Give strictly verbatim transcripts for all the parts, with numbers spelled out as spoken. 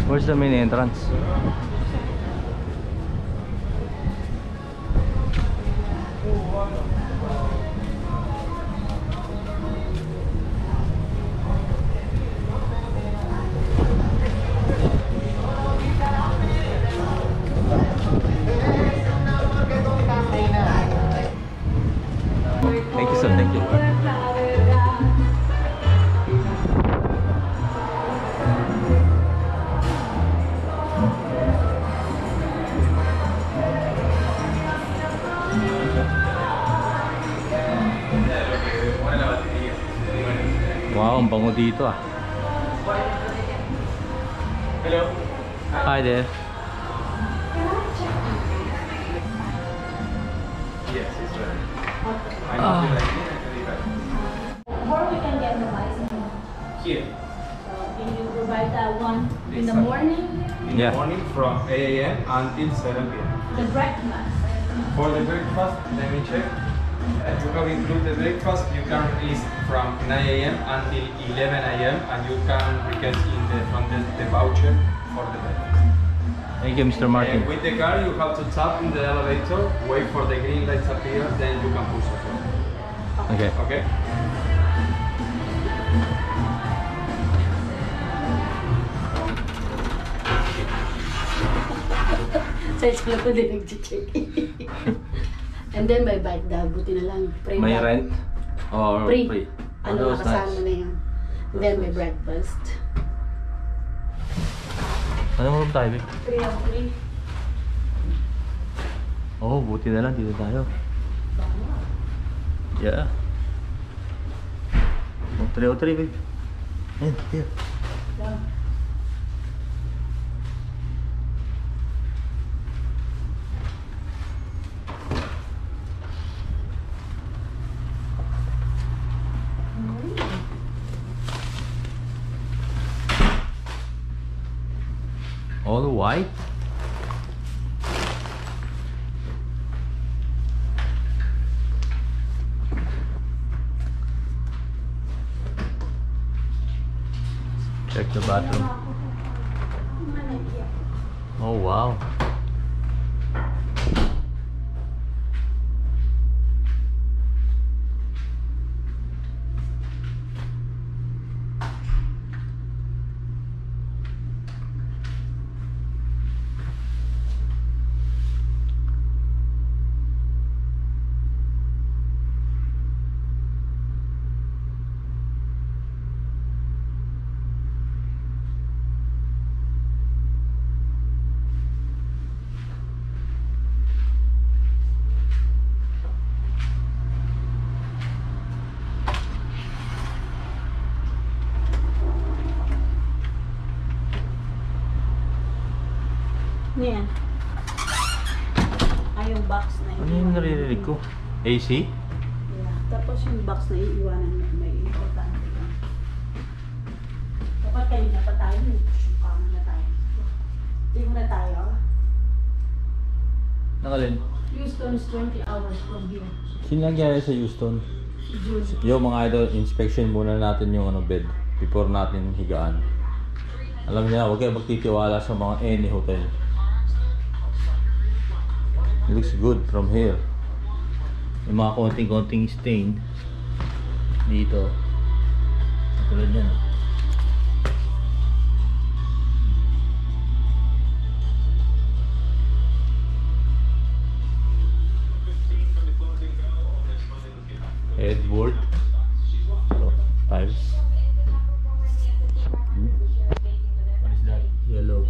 Where's the main entrance? Thank you, sir. Thank you. Wow, ang bango dito ah. Hello. Hi there. Yes, it's right. Ah. Or we can get the license. Here. So can you provide that one in the morning? In Yeah. the morning from eight A M until seven P M The breakfast. For the breakfast, let me check. Uh, you have include the breakfast. You can eat from nine A M until eleven A M and you can request in the from the, the voucher for the breakfast. Thank you, Mister Martin. Uh, with the car, you have to tap in the elevator, wait for the green lights appear, then you can push it. Okay. Okay. Sa school ko din nag-check. And then may bike daw, buti na lang. Free May bike. rent? Or Free. free? Ano, Oh, that was nakasama nice. na yan. And then may breakfast. Anong room tayo, babe? three oh three. Oh, buti na lang dito tayo. Yeah. Oh, three oh three, babe. Ayan, here. All white? Check the bathroom. Oh wow. Yan. Ay, yung box na Ano yung naririnig ko? A C? Yeah. Tapos yung box na iiwanan mo, may importante lang. Dapat kayo na pa tayo, sukaman na tayo. Tingnan na tayo. Nakalin? Houston is twenty hours from here. Sino nangyari sa Houston? June. Yo mga idol, inspection muna natin yung ano bed before natin higaan. Alam niya, huwag kayo magtitiwala sa mga any hotel. It looks good from here. May mga konting-konting stain dito. Tulad yan. Headboard. So, tiles. Hmm? What is that? Yellow.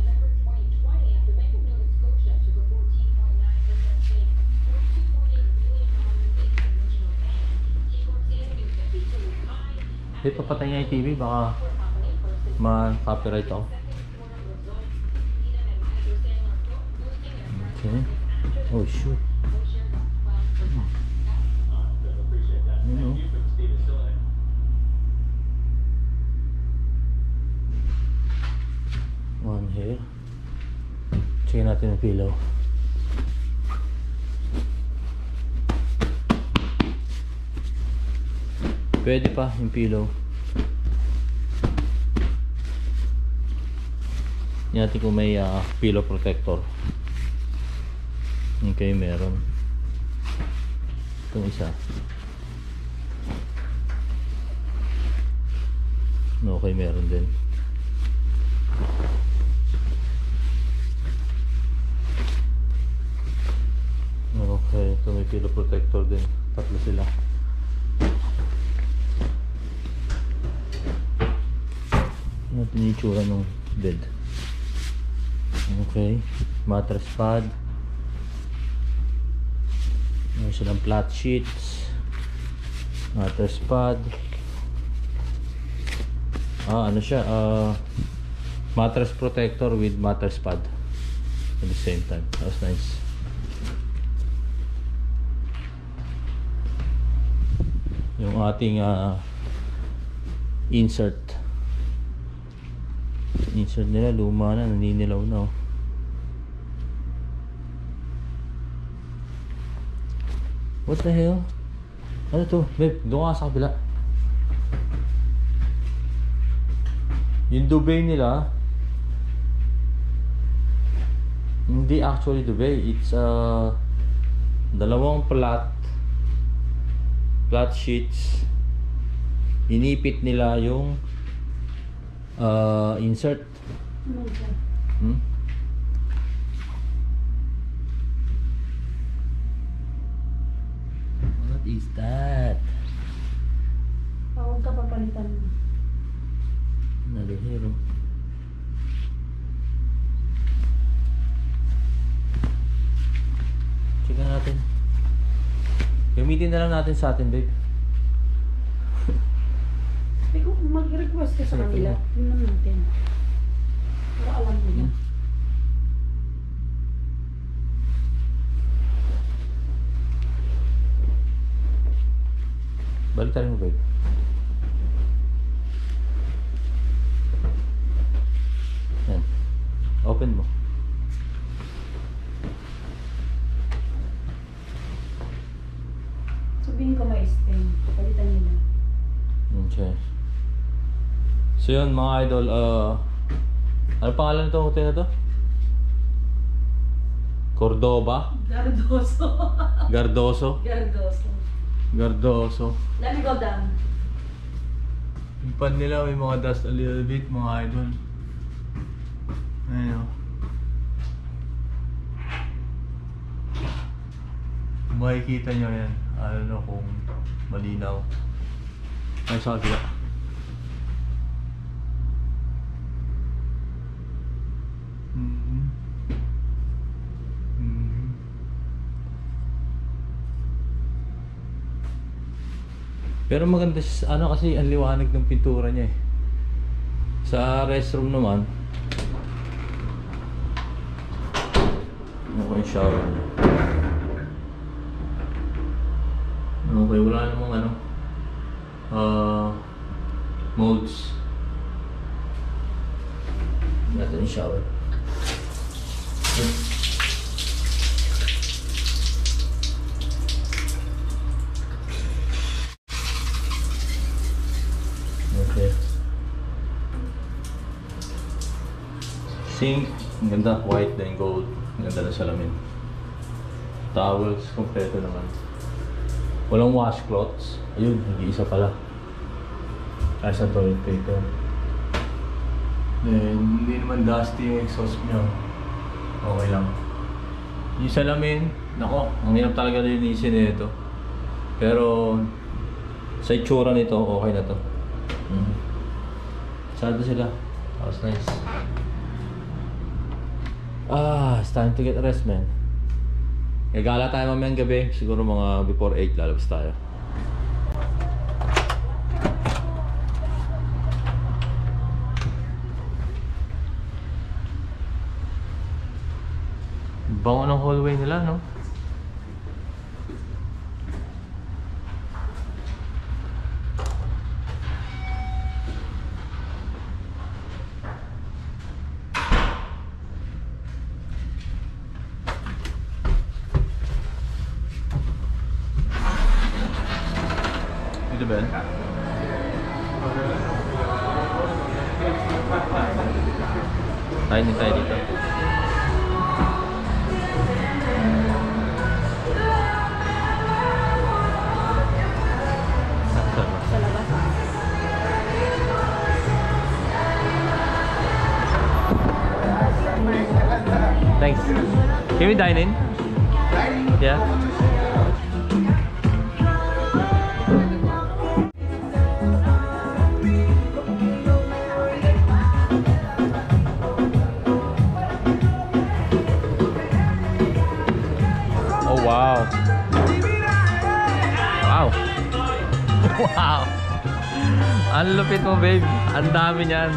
Dito patay niya yung T V, baka ma-copyright ako. Okay. Oh shoot. Hmm. You know. One here. Check natin yung pillow. Pwede pa yung pillow. Tingnan natin kung may uh, pillow protector. Okay, meron. Itong isa. Okay, meron din. Okay, ito may pillow protector din. Tatlo sila. Tingnan natin yung itsura ng bed. Okay, mattress pad. Meron silang flat sheets, mattress pad. Ah, ano siya? Uh, mattress protector with mattress pad at the same time. That was nice. Yung ating uh, insert insert nila luma na, naninilaw na oh. What the hell? Ano to? Babe, doon ka sa kabila. Yung duvet nila hindi actually duvet. It's uh, dalawang flat flat sheets. Inipit nila yung uh, insert. Hmm? What is that? Huwag ka papalitan mo. Nalihiro. Check natin. Gamitin na lang natin sa atin, babe. Hindi ko mag-request ka sa kanila. Tingnan natin. Para alam nila. Hmm. Balik tayo mo, babe. Yan. Open mo. Sabihin ko may stain. Palitan nila. Okay. So yun mga idol, uh, ano pangalan nito hotel na to? Cordoba? Gardoso. Gardoso? Gardoso. Gardoso. Let me go down. Yung pan nila may mga dust a little bit mga idol. Ayun o. Makikita nyo yan. I don't know kung malinaw. Ay, sa kabila. Mm-hmm. Mm-hmm. Pero maganda siya, ano kasi ang liwanag ng pintura niya eh. Sa restroom naman, okay, shower niya. Okay, wala namang ano, uh, molds. Natin yung shower. Okay. Sink, ang ganda, white then gold. Ang ganda na salamin. Towels, kompleto naman. Walang washcloths. Ayun, hindi isa pala. Kaya sa toilet paper. Then, hindi naman dusty yung exhaust nyo. Okay lang. Yung salamin, nako, ang hirap talaga linisin nito. Pero, sa itsura nito, okay na to. Mm-hmm. Sado sila. That was nice. Ah, it's time to get rest, man. Gagala tayo mamayang gabi. Siguro mga before eight lalabas tayo. Bango ng hallway nila, no? Dito ba yan? Kain din tayo dito. Sa labas. Thanks. Can we dine in? Yeah. Oh wow. Wow. Wow. Ang lupit mo, babe. Ang dami niyan.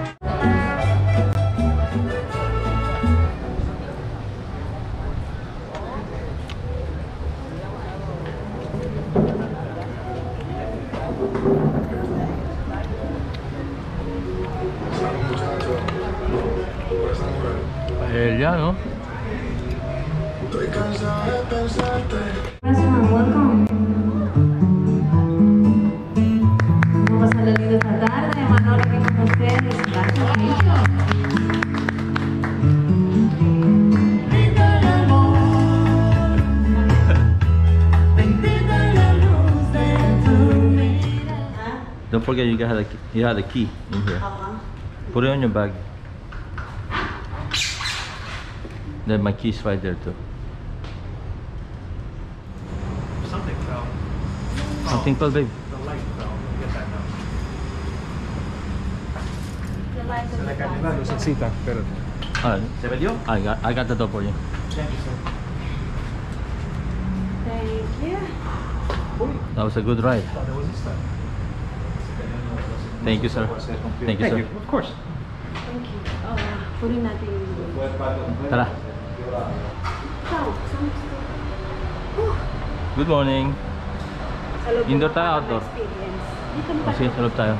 Paella, no? Restaurant, welcome. Vamos a salir esta tarde, Manolo aquí con ustedes. Gracias, Nico. Don't forget you got the key, you have the key in here. Uh-huh. Put it on your bag. Then my key's right there too. Something fell. Something fell, babe. The light fell. Get that now. The light of the Like car. arriba, lucecita, pero. Ah, ¿Se perdió? I got I got the door for you. Thank you, sir. Thank you. That was a good ride. Oh, there was this time. Thank you, sir. Thank you, sir. Of course. Thank you. Oh, punin natin yung... Tara. Ikaw, saan gusto? Good morning. Sa loob Indoor ng tayo, mga outdoor? experience. Dito mo Oh, sige, sa loob tayo.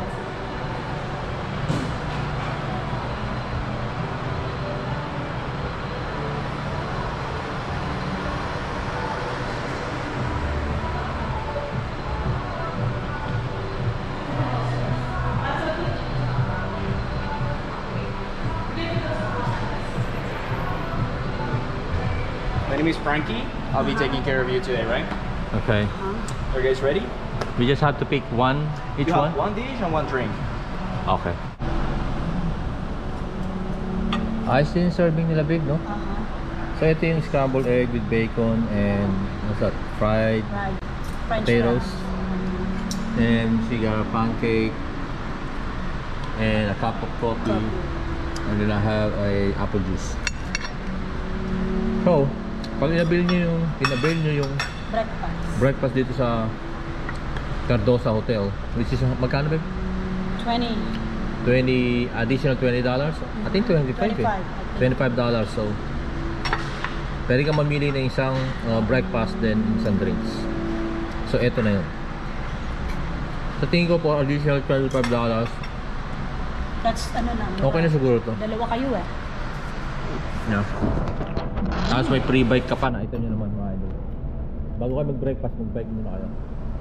My name is Frankie. I'll be taking care of you today, right? Okay. Are you guys ready? We just have to pick one, each you one? have one dish and one drink. Okay. Ayos din yung serving nila, babe, no? Uh-huh. So ito yung scrambled egg with bacon and what's that? Fried Right. French potatoes. fries. And she got a pancake and a cup of coffee. And then I have a apple juice. So, pag inabil nyo yung inabil nyo yung Breakfast. breakfast dito sa Cardosa Hotel, which is magkano, babe? twenty. twenty additional twenty dollars. I think twenty-five. twenty-five, I think. twenty-five dollars. So, pwede ka mamili ng isang uh, breakfast then isang drinks. So, eto na yun. Sa tingin ko po, additional twenty-five dollars. That's ano na. Okay na siguro to. Dalawa kayo eh. Yeah. Tapos may free bike ka pa na. Ito nyo naman mga idol. Bago kayo mag-breakfast, mag-bike muna kayo.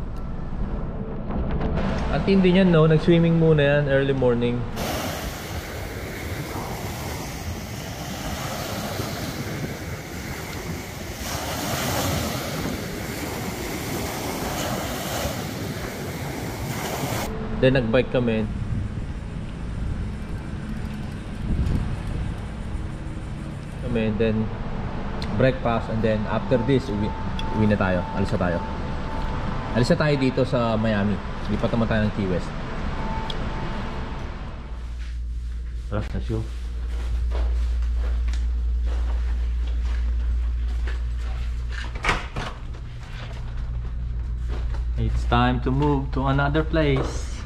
Ang tindi niyan, no? Nag-swimming muna yan, early morning. Then nag-bike kami. Kami, then breakfast, and then after this, uwi, uwi na tayo. Alis na tayo. Alis na tayo dito sa Miami. Lipat naman tayo ng Key West. Tara, let's go. It's time to move to another place.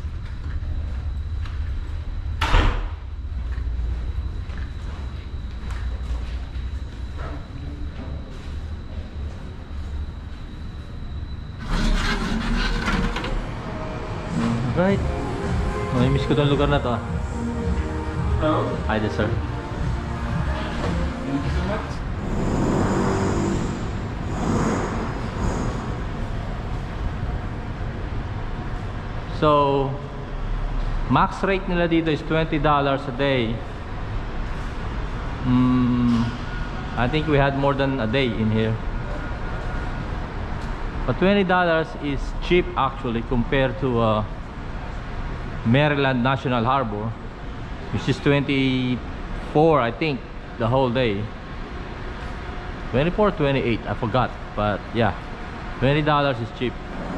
Right. Mamimiss ko tong lugar na to. ah. Hello. Hi there, sir. Thank you so much. So, max rate nila dito is twenty dollars a day. Mm, I think we had more than a day in here. But twenty dollars is cheap actually compared to uh, Maryland National Harbor, which is twenty-four, I think, the whole day. twenty-four, twenty-eight, I forgot, but yeah, twenty dollars is cheap.